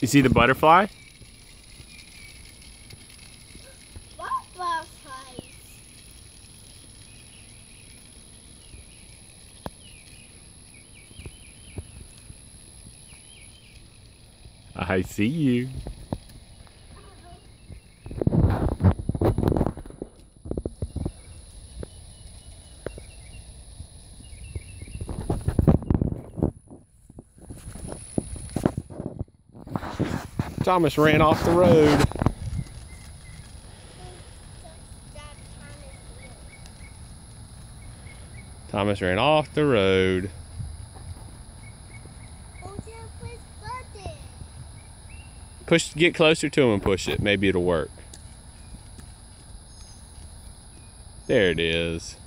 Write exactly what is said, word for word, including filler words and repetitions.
You see the butterfly? Butterflies. I see you. Thomas ran off the road. Thomas ran off the road. Push, get closer to him and push it. Maybe it'll work. There it is.